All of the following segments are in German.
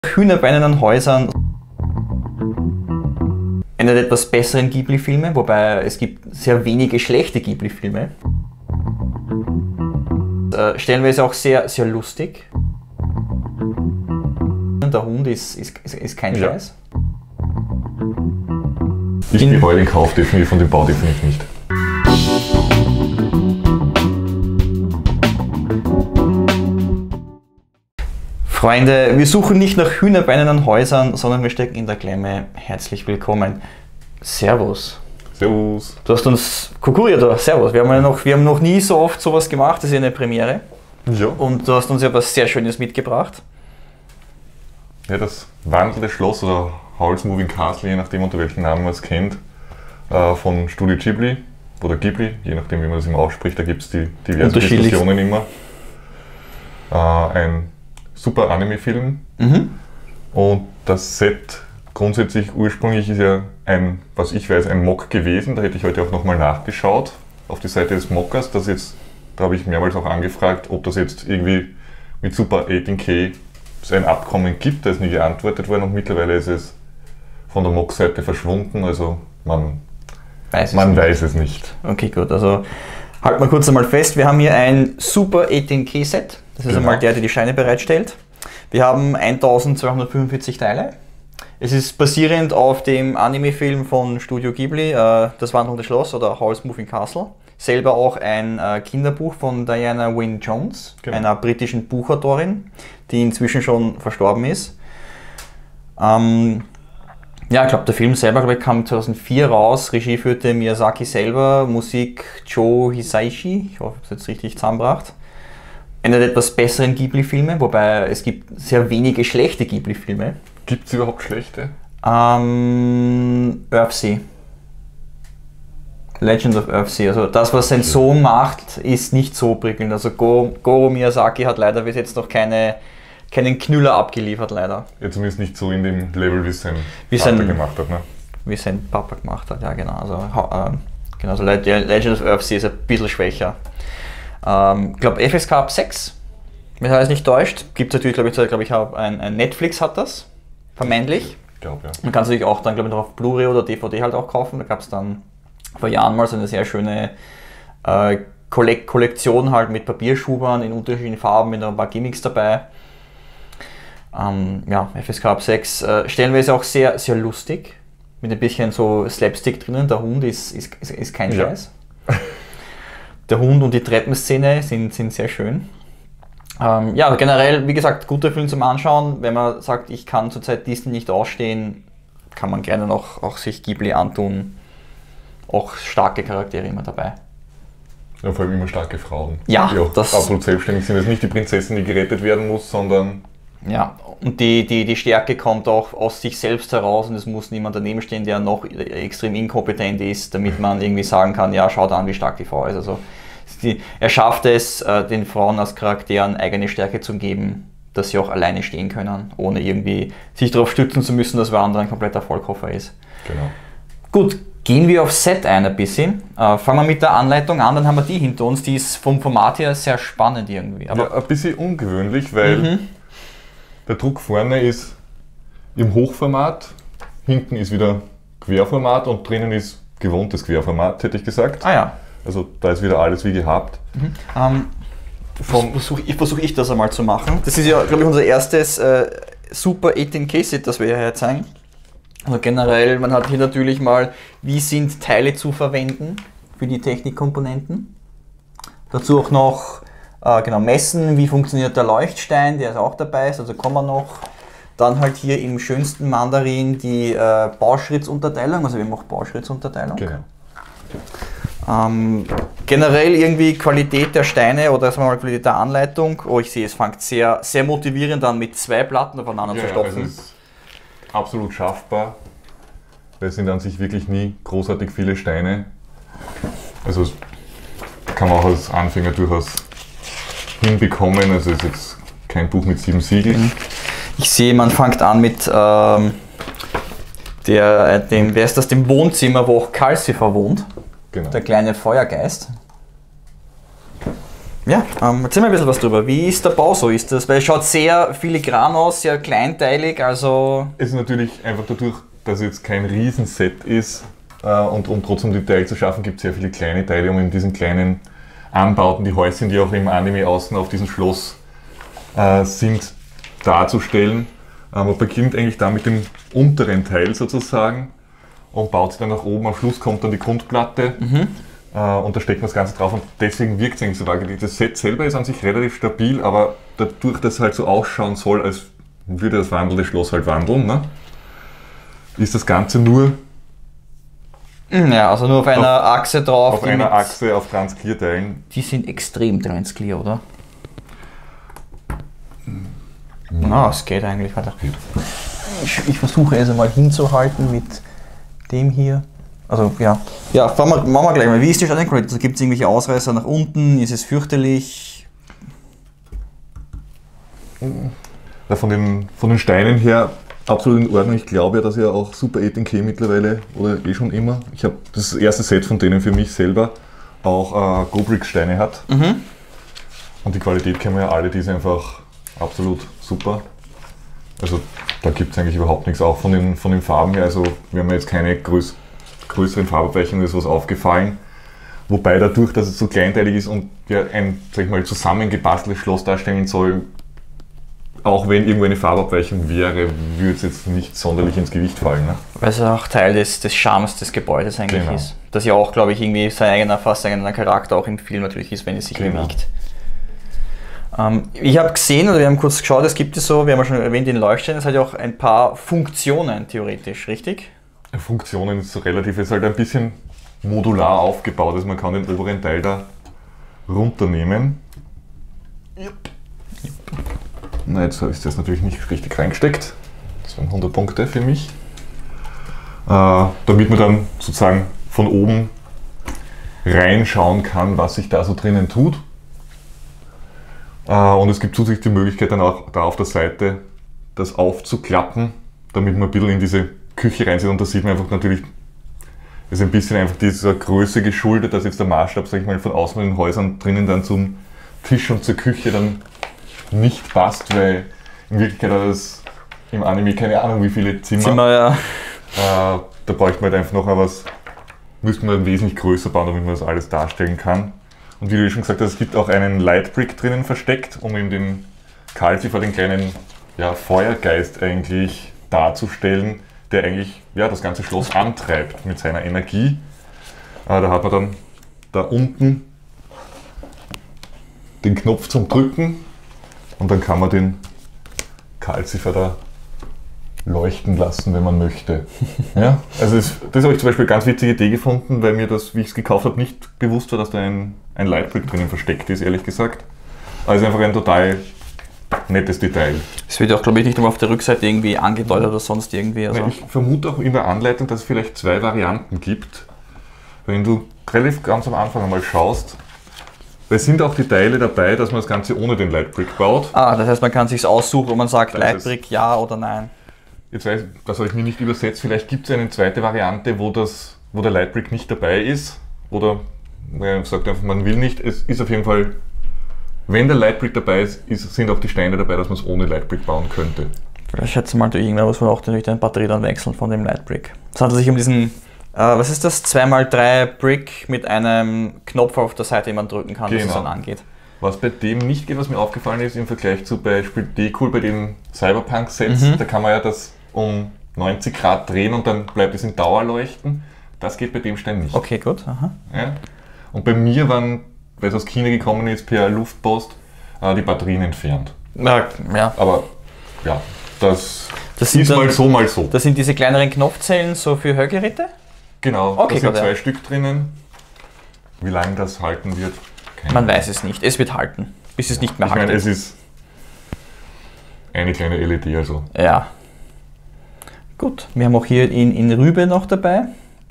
Hühnerbeinen an Häusern. Einer der etwas besseren Ghibli-Filme, wobei es gibt sehr wenige schlechte Ghibli-Filme. Stellenweise auch sehr, sehr lustig. Der Hund ist kein Scheiß. Ich gehe heute in Kauf, definitiv von dem Bau definitiv nicht. Freunde, wir suchen nicht nach Hühnerbeinen an Häusern, sondern wir stecken in der Klemme. Herzlich willkommen. Servus. Servus. Du hast uns kokuriert, oder? Servus. Wir haben noch nie so oft sowas gemacht, das ist ja eine Premiere. Ja. Und du hast uns ja was sehr Schönes mitgebracht. Ja, das wandelnde Schloss oder Howl's Moving Castle, je nachdem unter welchen Namen man es kennt, von Studio Ghibli oder Ghibli, je nachdem wie man das immer ausspricht, da gibt es die diversen Diskussionen immer. Ein super Anime-Film. Und das Set grundsätzlich ursprünglich ist ja ein, was ich weiß, ein Mock gewesen. Da hätte ich heute auch nochmal nachgeschaut auf die Seite des Mockers. Da habe ich mehrmals auch angefragt, ob das jetzt irgendwie mit Super 18K ein Abkommen gibt. Da ist nie geantwortet worden und mittlerweile ist es von der Mock-Seite verschwunden. Also man weiß es nicht. Okay, gut. Also halten wir kurz einmal fest. Wir haben hier ein Super 18K Set. Das ist einmal der die Steine bereitstellt. Wir haben 1245 Teile. Es ist basierend auf dem Anime-Film von Studio Ghibli, Das wandelnde Schloss oder Howl's Moving Castle. Selber auch ein Kinderbuch von Diana Wynne Jones, einer britischen Buchautorin, die inzwischen schon verstorben ist. Ja, ich glaube, der Film selber kam 2004 raus. Regie führte Miyazaki selber, Musik Joe Hisaishi. Ich hoffe, ich habe es jetzt richtig zusammengebracht. Einer der etwas besseren Ghibli-Filme, wobei es gibt sehr wenige schlechte Ghibli-Filme. Gibt es überhaupt schlechte? Earthsea. Legend of Earthsea. Also das, was sein Sohn macht, ist nicht so prickelnd. Also Goro Miyazaki hat leider bis jetzt noch keinen Knüller abgeliefert, leider. Ja, zumindest nicht so in dem Level, wie sein Vater gemacht hat, ne? Wie sein Papa gemacht hat, ja genau. Also Legend of Earthsea ist ein bisschen schwächer. Ich glaube FSK ab 6, wenn alles nicht täuscht. Gibt es natürlich, glaube ich, auch ein Netflix hat das, vermeintlich. Ich glaube, ja. Man kann es natürlich auch dann, glaube ich, noch auf Blu-ray oder DVD halt auch kaufen. Da gab es dann vor Jahren mal so eine sehr schöne Kollektion halt mit Papierschubern in unterschiedlichen Farben, mit ein paar Gimmicks dabei. Ja, FSK ab 6, stellenweise auch sehr, sehr lustig, mit ein bisschen so Slapstick drinnen. Der Hund ist kein Scheiß. Der Hund und die Treppenszene sind sehr schön. Ja, generell, wie gesagt, guter Film zum Anschauen. Wenn man sagt, ich kann zurzeit Disney nicht ausstehen, kann man gerne noch auch sich Ghibli antun. Auch starke Charaktere immer dabei. Ja, vor allem immer starke Frauen. Ja, die auch absolut selbstständig sind. Es ist nicht die Prinzessin, die gerettet werden muss, sondern... Ja, und die Stärke kommt auch aus sich selbst heraus und es muss niemand daneben stehen, der noch extrem inkompetent ist, damit man irgendwie sagen kann, ja, schaut an, wie stark die Frau ist. Also er schafft es, den Frauen als Charakteren eigene Stärke zu geben, dass sie auch alleine stehen können, ohne irgendwie sich darauf stützen zu müssen, dass wer andere ein kompletter Vollkoffer ist. Genau. Gut, gehen wir auf Set ein bisschen. Fangen wir mit der Anleitung an, dann haben wir die hinter uns, die ist vom Format her sehr spannend irgendwie. Aber ja, ein bisschen ungewöhnlich, weil der Druck vorne ist im Hochformat, hinten ist wieder Querformat und drinnen ist gewohntes Querformat, hätte ich gesagt. Ah ja. Also da ist wieder alles wie gehabt. Versuche ich das einmal zu machen. Das ist ja, glaube ich, unser erstes Super 18K-Set, das wir hier zeigen. Also generell, man hat hier natürlich mal, wie sind Teile zu verwenden für die Technikkomponenten. Dazu auch noch messen, wie funktioniert der Leuchtstein, der ist auch dabei, also kommen wir noch. Dann halt hier im schönsten Mandarin die Bauschrittsunterteilung, also wir haben auch Bauschrittsunterteilung. Genau. Generell irgendwie Qualität der Steine oder sagen wir mal Qualität der Anleitung. Oh, ich sehe, es fängt sehr, sehr motivierend an, mit 2 Platten aufeinander zu stopfen. Also es ist absolut schaffbar. Es sind an sich wirklich nie großartig viele Steine. Also kann man auch als Anfänger durchaus hinbekommen. Also es ist jetzt kein Buch mit 7 Siegeln. Ich sehe, man fängt an mit dem Wohnzimmer, wo auch Calcifer wohnt. Genau. Der kleine Feuergeist. Ja, erzähl mal ein bisschen was drüber. Wie ist der Bau so? Ist das, weil es schaut sehr filigran aus, sehr kleinteilig, also... Es ist natürlich einfach dadurch, dass es jetzt kein Riesenset ist und um trotzdem Detail zu schaffen, gibt es sehr viele kleine Teile, um in diesen kleinen Anbauten, die Häuschen, die auch im Anime außen auf diesem Schloss sind, darzustellen. Man beginnt eigentlich da mit dem unteren Teil sozusagen und baut sich dann nach oben. Am Schluss kommt dann die Grundplatte. Und da steckt man das Ganze drauf und deswegen wirkt es eigentlich so wackelig. Das Set selber ist an sich relativ stabil, aber dadurch, dass es halt so ausschauen soll, als würde das wandelnde Schloss halt wandeln, ne, ist das Ganze nur ja, also nur auf einer Achse drauf. Auf einer Achse, auf Transclear-Teilen. Die sind extrem Transclear, oder? Na, es geht eigentlich weiter. Ich versuche es einmal hinzuhalten mit dem hier. Also ja. Ja, machen wir gleich mal. Wie ist die Steinqualität? Also, gibt es irgendwelche Ausreißer nach unten? Ist es fürchterlich? Ja, von den Steinen her absolut in Ordnung. Ich glaube ja, dass ja auch Super 18K mittlerweile, oder eh schon immer, ich habe das erste Set von denen für mich selber, auch Go-Bricks-Steine hat. Und die Qualität kennen wir ja alle, die ist einfach absolut super. Also da gibt es eigentlich überhaupt nichts, auch von den Farben her. Also wir haben jetzt keine größeren Farbabweichungen, ist was aufgefallen. Wobei dadurch, dass es so kleinteilig ist und ja ein, sag ich mal, zusammengebasteltes Schloss darstellen soll, auch wenn irgendwo eine Farbabweichung wäre, würde es jetzt nicht sonderlich ins Gewicht fallen. Ne? Weil es auch Teil des Charmes des Gebäudes eigentlich ist. Das ja auch, glaube ich, irgendwie fast eigener Charakter auch im Film natürlich ist, wenn es sich bewegt. Ich habe gesehen, oder wir haben kurz geschaut, es gibt es so, wir haben ja schon erwähnt, den Leuchtstein, es hat ja auch ein paar Funktionen theoretisch, richtig? Funktionen ist so relativ, ist halt ein bisschen modular aufgebaut, also man kann den oberen Teil da runternehmen. Na, jetzt ist das natürlich nicht richtig reingesteckt. Das waren 100 Punkte für mich. Damit man dann sozusagen von oben reinschauen kann, was sich da so drinnen tut. Und es gibt zusätzlich die Möglichkeit dann auch da auf der Seite das aufzuklappen, damit man ein bisschen in diese Küche reinsieht. Und da sieht man einfach natürlich, das ist ein bisschen einfach dieser Größe geschuldet, dass jetzt der Maßstab, sag ich mal, von außen in den Häusern drinnen dann zum Tisch und zur Küche dann nicht passt, weil in Wirklichkeit hat es im Anime keine Ahnung wie viele Zimmer. Da bräuchte man halt einfach noch was, müsste man wesentlich größer bauen, damit man das alles darstellen kann. Und wie du schon gesagt hast, es gibt auch einen Lightbrick drinnen versteckt, um in den Calcifer, den kleinen Feuergeist eigentlich darzustellen, der eigentlich das ganze Schloss antreibt mit seiner Energie. Da hat man dann da unten den Knopf zum Drücken und dann kann man den Calcifer da leuchten lassen, wenn man möchte. Ja? Also das habe ich zum Beispiel eine ganz witzige Idee gefunden, weil mir das, wie ich es gekauft habe, nicht bewusst war, dass da ein Lightbrick drinnen versteckt ist, ehrlich gesagt. Also einfach ein total nettes Detail. Es wird auch, glaube ich, nicht nur auf der Rückseite irgendwie angedeutet oder sonst irgendwie. Also. Ich vermute auch in der Anleitung, dass es vielleicht zwei Varianten gibt. Wenn du relativ ganz am Anfang einmal schaust, es sind auch die Teile dabei, dass man das Ganze ohne den Lightbrick baut. Das heißt, man kann es sich aussuchen und man sagt Lightbrick ja oder nein. Jetzt weiß ich, das habe ich mir nicht übersetzt, vielleicht gibt es eine zweite Variante, wo der Lightbrick nicht dabei ist. Oder man sagt einfach, man will nicht. Es ist auf jeden Fall, wenn der Lightbrick dabei ist, sind auch die Steine dabei, dass man es ohne Lightbrick bauen könnte. Vielleicht schätze mal, irgendwann muss man auch natürlich die Batterie dann wechseln von dem Lightbrick. Es handelt sich um diesen, was ist das, 2x3 Brick mit einem Knopf auf der Seite, den man drücken kann, dass es dann angeht. Was bei dem nicht geht, was mir aufgefallen ist, im Vergleich zu Beispiel Decool bei den Cyberpunk-Sets, da kann man ja das um 90 Grad drehen und dann bleibt es in Dauerleuchten. Das geht bei dem Stein nicht. Okay, gut. Aha. Ja. Und bei mir waren, weil es aus China gekommen ist, per Luftpost, die Batterien entfernt. Ja. Aber ja, das ist dann, mal so. Das sind diese kleineren Knopfzellen so für Hörgeräte? Genau, okay, da sind zwei Stück drinnen. Wie lange das halten wird? Man weiß es nicht. Es wird halten, bis es nicht mehr haltet. Ich meine, es ist eine kleine LED, also. Ja. Gut, wir haben auch hier in Rübe noch dabei.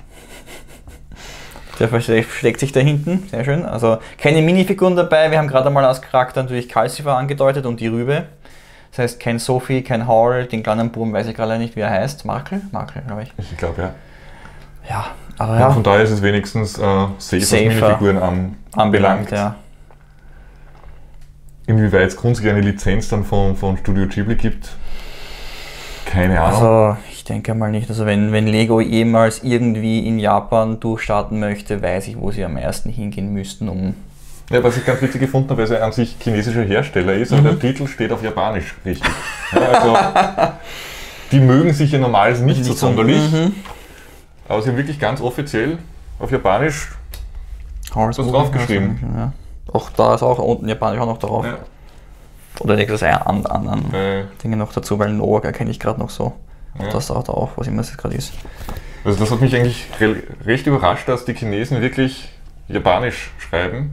Der versteckt sich da hinten, sehr schön. Also keine Minifiguren dabei, wir haben gerade einmal als Charakter natürlich Calcifer angedeutet und die Rübe. Das heißt kein Sophie, kein Hall, den kleinen Buben weiß ich gerade nicht, wie er heißt. Markel, glaube ich. Ich glaube, ja. Ja, aber ja. Von daher ist es wenigstens safe, was Minifiguren anbelangt. Ja. inwieweit es grundsätzlich eine Lizenz dann von Studio Ghibli gibt, keine Ahnung. Also ich denke mal nicht. Also wenn Lego jemals irgendwie in Japan durchstarten möchte, weiß ich, wo sie am ersten hingehen müssten, um... Ja, was ich ganz witzig gefunden habe, weil er an sich chinesischer Hersteller ist, aber der Titel steht auf Japanisch richtig. Ja, also, die mögen sich ja normalerweise nicht so sonderlich, aber sie haben wirklich ganz offiziell auf Japanisch was draufgeschrieben. Ja. Auch da ist auch unten Japanisch auch noch drauf. Ja. Oder nächstes an Dinge noch dazu, weil Noah erkenne ich gerade noch so. Auch das auch da auch, was immer es gerade ist. Also das hat mich eigentlich recht überrascht, dass die Chinesen wirklich Japanisch schreiben.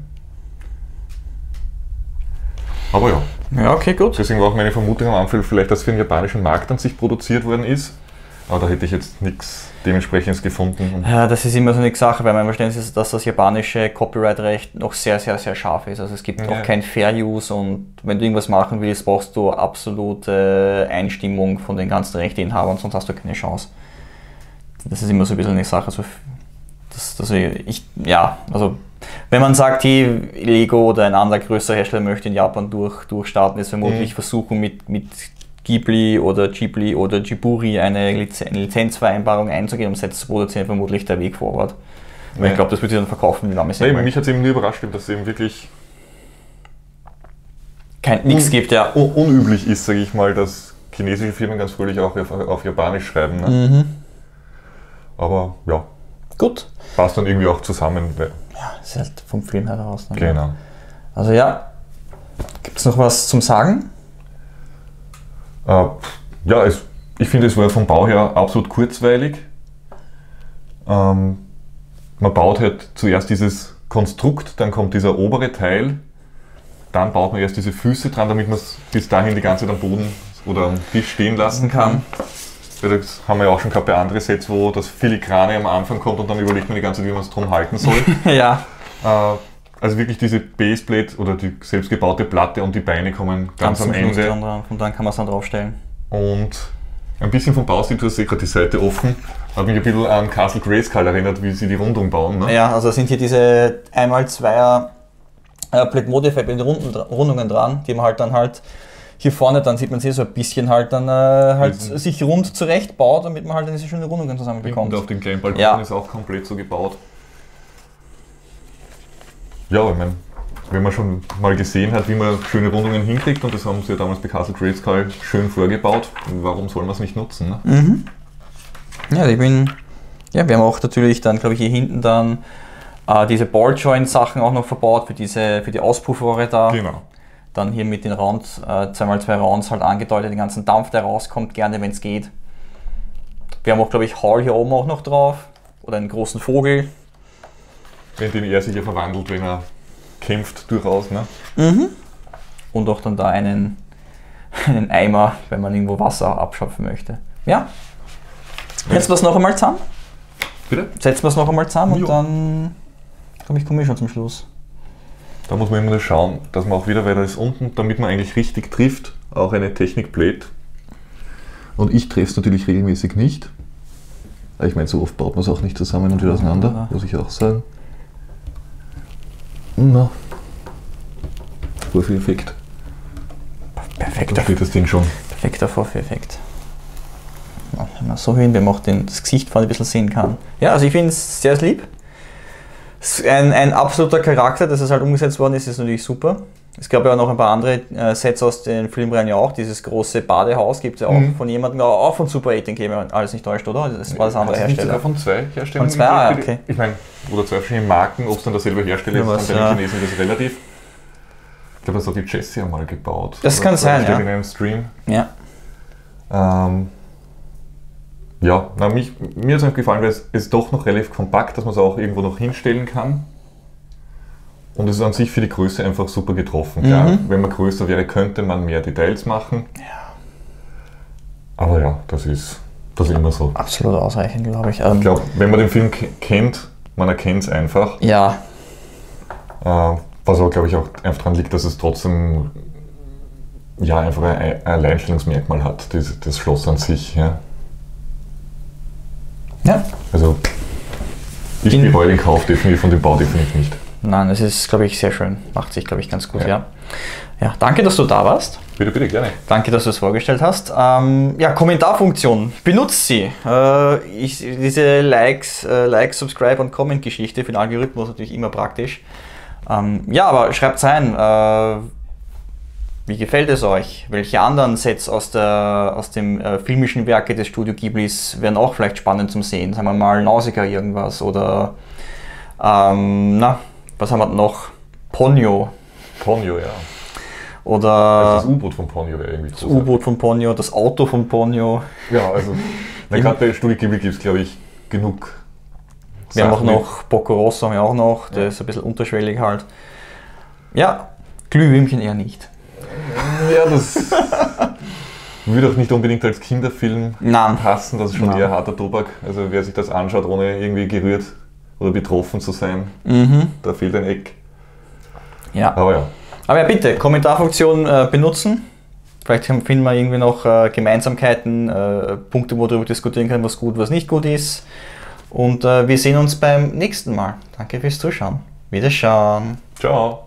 Aber ja. Ja, okay, gut. Deswegen war auch meine Vermutung am Anfang vielleicht, dass für den japanischen Markt an sich produziert worden ist. Aber da hätte ich jetzt nichts dementsprechendes gefunden. Ja, das ist immer so eine Sache, weil mein Verständnis ist, dass das japanische Copyright-Recht noch sehr, sehr, sehr scharf ist. Also es gibt auch kein Fair Use und wenn du irgendwas machen willst, brauchst du absolute Einstimmung von den ganzen Rechteinhabern, sonst hast du keine Chance. Das ist immer so ein bisschen eine Sache. Also wenn man sagt, Lego oder ein anderer größerer Hersteller möchte in Japan durchstarten, ist vermutlich versuchen mit Ghibli oder Ghiburi eine Lizenzvereinbarung einzugehen, um Sets zu produzieren, vermutlich der Weg vorwärts. Weil ich glaube, das wird sich dann verkaufen, wie lange es mich hat es eben nur überrascht, dass es eben wirklich nichts gibt, ja. Unüblich ist, sage ich mal, dass chinesische Firmen ganz fröhlich auch auf Japanisch schreiben. Ne? Aber ja. Gut. Passt dann irgendwie auch zusammen. Ja, das ist halt vom Film heraus. Ne? Genau. Also ja, gibt es noch was zum Sagen? Ja, ich finde, es war vom Bau her absolut kurzweilig. Man baut halt zuerst dieses Konstrukt, dann kommt dieser obere Teil, dann baut man erst diese Füße dran, damit man es bis dahin die ganze Zeit am Boden oder am Tisch stehen lassen kann. Das haben wir ja auch schon gehabt bei anderen Sets, wo das Filigrane am Anfang kommt und dann überlegt man die ganze Zeit, wie man es drum halten soll. Ja. Also wirklich diese Baseplate oder die selbstgebaute Platte und die Beine kommen ganz am Ende. Und dann kann man es dann draufstellen. Und ein bisschen vom Baustil, du hast gerade die Seite offen, hat mich ein bisschen an Castle Grayskull erinnert, wie sie die Rundung bauen. Ne? Ja, also sind hier diese 1x2er Plate Modify bei den Rundungen dran, die man halt dann hier vorne, dann sieht man sie so ein bisschen halt dann sich rund zurecht baut, damit man halt diese schönen Rundungen zusammenbekommt. Und auf den kleinen Balkon ist auch komplett so gebaut. Ja, ich meine, wenn man schon mal gesehen hat, wie man schöne Rundungen hinkriegt, und das haben sie ja damals bei Castle Grayskull schön vorgebaut, warum soll man es nicht nutzen? Ne? Ja, wir haben auch natürlich dann, glaube ich, hier hinten dann diese Ball-Joint-Sachen auch noch verbaut für die Auspuffrohre da. Genau. Dann hier mit den Rounds, 2x2 Rounds halt angedeutet, den ganzen Dampf, der rauskommt, gerne, wenn es geht. Wir haben auch, glaube ich, Hall hier oben auch noch drauf. Oder einen großen Vogel. In den er sich ja verwandelt, wenn er kämpft, durchaus. Ne? Und auch dann da einen Eimer, wenn man irgendwo Wasser abschöpfen möchte. Ja. Setzen wir es noch einmal zusammen? Bitte? Setzen wir es noch einmal zusammen und dann komme ich schon zum Schluss. Da muss man immer nur schauen, dass man auch wieder, weil da ist unten, damit man eigentlich richtig trifft, auch eine Technikplate. Und ich treffe es natürlich regelmäßig nicht. Ich meine, so oft baut man es auch nicht zusammen und wieder auseinander, muss ich auch sagen. Na, Vorführeffekt. Perfekt. Da steht das Ding schon. Perfekter Vorführeffekt. Wenn man so hin, wenn man auch das Gesicht vorne ein bisschen sehen kann. Ja, also ich finde es sehr lieb. Ein absoluter Charakter, dass es halt umgesetzt worden ist natürlich super. Es gab ja auch noch ein paar andere Sets aus den Filmreihen ja auch. Dieses große Badehaus gibt es ja auch von jemandem, auch von Super 18, wenn man alles nicht täuscht, oder? Das war das andere Hersteller. Sogar von zwei Herstellern. Von zwei, okay. Ich meine, oder zwei verschiedene Marken, ob es dann derselbe Hersteller ist, dann bei den Chinesen ist das relativ. Ich glaube, das hat die Jessie einmal gebaut. Das kann sein, ja. In einem Stream. Ja. Ja, mir hat es gefallen, weil es ist doch noch relativ kompakt, dass man es auch irgendwo noch hinstellen kann. Und es ist an sich für die Größe einfach super getroffen. Klar, wenn man größer wäre, könnte man mehr Details machen. Ja. Aber ja, das ist immer so. Absolut ausreichend, glaube ich. Ich glaube, wenn man den Film kennt, man erkennt es einfach. Ja. Was aber, glaube ich, auch einfach daran liegt, dass es trotzdem einfach ein Alleinstellungsmerkmal hat, das Schloss an sich. Ja. Ja. Also ich bereue den Kauf definitiv von dem Bau definitiv nicht. Nein, es ist, glaube ich, sehr schön. Macht sich, glaube ich, ganz gut, ja. Ja, danke, dass du da warst. Bitte, bitte, gerne. Danke, dass du es vorgestellt hast. Ja, Kommentarfunktion, benutzt sie. Diese Likes, Subscribe und Comment-Geschichte für den Algorithmus natürlich immer praktisch. Ja, aber schreibt rein, wie gefällt es euch? Welche anderen Sets aus dem filmischen Werke des Studio Ghiblis wären auch vielleicht spannend zum Sehen? Sagen wir mal Nausicaa irgendwas oder was haben wir noch? Ponyo. Ponyo, ja. Oder also das U-Boot von Ponyo wäre irgendwie das U-Boot von Ponyo, das Auto von Ponyo. Ja, also gerade bei Studio Ghibli gibt es, glaube ich, genug. Wir haben auch noch Porco Rosso, haben wir auch noch, der ist ein bisschen unterschwellig halt. Ja, Glühwürmchen eher nicht. Ja, das würde auch nicht unbedingt als Kinderfilm passen, das ist schon eher harter Tobak. Also wer sich das anschaut, ohne irgendwie gerührt oder betroffen zu sein, da fehlt ein Eck. Ja. Aber ja, bitte, Kommentarfunktion benutzen. Vielleicht finden wir irgendwie noch Gemeinsamkeiten, Punkte, wo wir darüber diskutieren können, was gut, was nicht gut ist. Und wir sehen uns beim nächsten Mal. Danke fürs Zuschauen. Wiederschauen. Ciao.